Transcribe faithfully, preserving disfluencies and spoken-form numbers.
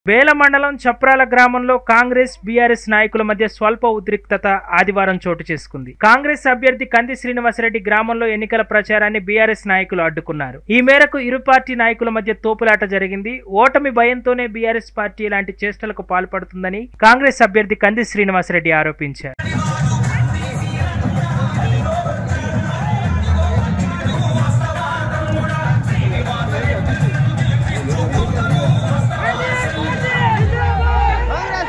వేల మండలం చప్రాల గ్రామంలో కాంగ్రెస్ బీఆర్ఎస్ నాయకుల మధ్య స్వల్ప ఉద్రిక్తత ఆదివారం చోటు చేసుకుంది. కాంగ్రెస్ అభ్యర్థి కంది శ్రీనివాసరెడ్డి గ్రామంలో ఎన్నికల ప్రచారాన్ని బీఆర్ఎస్ నాయకులు అడ్డుకున్నారు. ఈ మేరకు ఇరు పార్టీ నాయకుల మధ్య తోపులాట జరిగింది. ఓటమి భయంతోనే బీఆర్ఎస్ పార్టీ ఇలాంటి చేష్టలకు పాల్పడుతుందని కాంగ్రెస్ అభ్యర్థి కంది శ్రీనివాసరెడ్డి ఆరోపించారు.